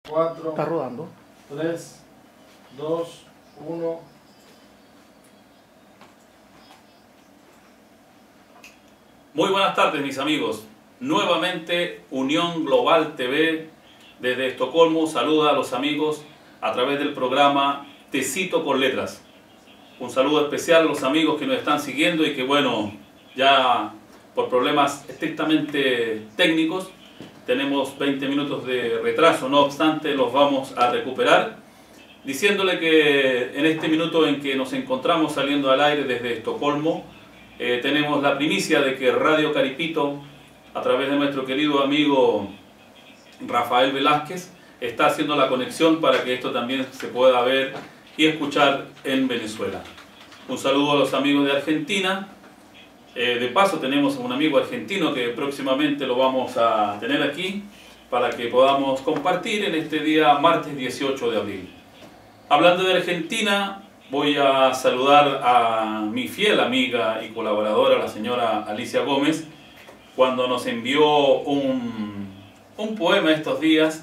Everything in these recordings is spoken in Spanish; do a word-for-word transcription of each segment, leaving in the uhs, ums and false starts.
cuatro, Está rodando. tres, dos, uno. Muy buenas tardes, mis amigos. Nuevamente Unión Global T V desde Estocolmo saluda a los amigos a través del programa Tecito con Letras. Un saludo especial a los amigos que nos están siguiendo y que, bueno, ya por problemas estrictamente técnicos tenemos veinte minutos de retraso, no obstante los vamos a recuperar, diciéndole que en este minuto en que nos encontramos saliendo al aire desde Estocolmo, eh, tenemos la primicia de que Radio Caripito, a través de nuestro querido amigo Rafael Velázquez, está haciendo la conexión para que esto también se pueda ver y escuchar en Venezuela. Un saludo a los amigos de Argentina. Eh, de paso tenemos a un amigo argentino que próximamente lo vamos a tener aquí para que podamos compartir en este día martes dieciocho de abril. Hablando de Argentina, voy a saludar a mi fiel amiga y colaboradora, la señora Alicia Gómez, cuando nos envió un, un poema estos días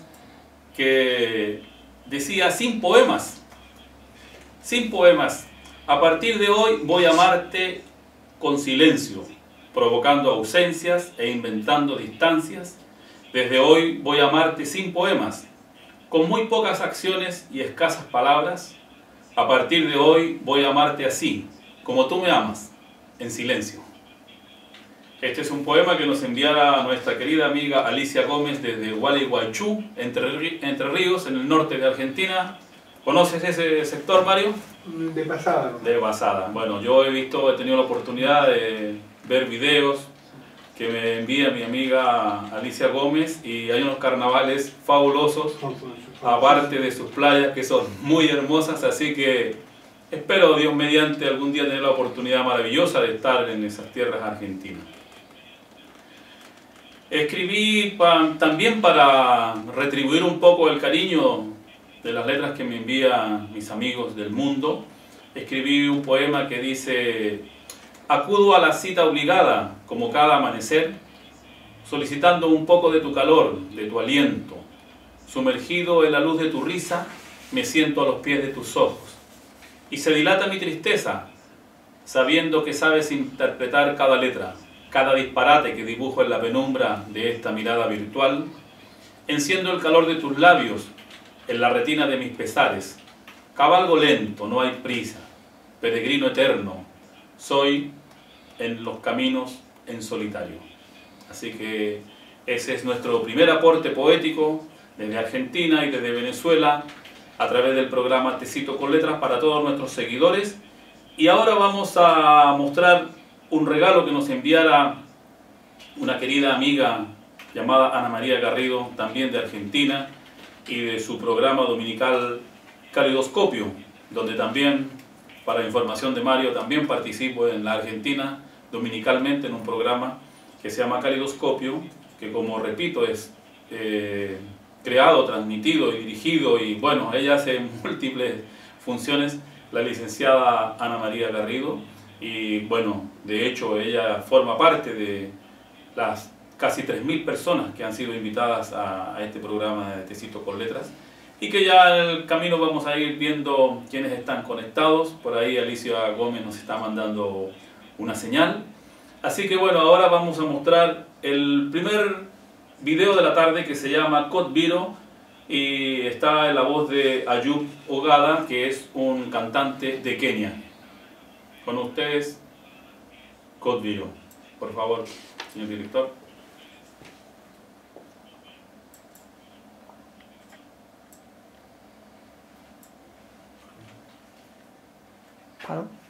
que decía: sin poemas, sin poemas, a partir de hoy voy a amarte con silencio, provocando ausencias e inventando distancias. Desde hoy voy a amarte sin poemas, con muy pocas acciones y escasas palabras. A partir de hoy voy a amarte así, como tú me amas, en silencio. Este es un poema que nos enviara nuestra querida amiga Alicia Gómez desde Gualeguaychú, Entre, Entre Ríos, en el norte de Argentina. ¿Conoces ese sector, Mario? De pasada. ¿No? De pasada. Bueno, yo he visto, he tenido la oportunidad de ver videos que me envía mi amiga Alicia Gómez y hay unos carnavales fabulosos, aparte de sus playas que son muy hermosas, así que espero, Dios mediante, algún día tener la oportunidad maravillosa de estar en esas tierras argentinas. Escribí pa, también para retribuir un poco el cariño de las letras que me envían mis amigos del mundo. Escribí un poema que dice: acudo a la cita obligada, como cada amanecer, solicitando un poco de tu calor, de tu aliento. Sumergido en la luz de tu risa, me siento a los pies de tus ojos. Y se dilata mi tristeza, sabiendo que sabes interpretar cada letra, cada disparate que dibujo en la penumbra de esta mirada virtual. Enciendo el calor de tus labios en la retina de mis pesares. Cabalgo lento, no hay prisa, peregrino eterno, soy en los caminos en solitario. Así que ese es nuestro primer aporte poético desde Argentina y desde Venezuela a través del programa Tecito con Letras para todos nuestros seguidores. Y ahora vamos a mostrar un regalo que nos enviara una querida amiga llamada Ana María Garrido, también de Argentina, y de su programa dominical Calidoscopio, donde también, para información de Mario, también participo en la Argentina dominicalmente en un programa que se llama Calidoscopio, que, como repito, es eh, creado, transmitido y dirigido, y bueno, ella hace múltiples funciones, la licenciada Ana María Garrido, y bueno, de hecho ella forma parte de las casi tres mil personas que han sido invitadas a, a este programa de Tecito con Letras, y que ya en el camino vamos a ir viendo quiénes están conectados. Por ahí Alicia Gómez nos está mandando una señal. Así que bueno, ahora vamos a mostrar el primer video de la tarde, que se llama Codviro, y está en la voz de Ayub Ogada, que es un cantante de Kenia. Con ustedes, Codviro. Por favor, señor director. Claro.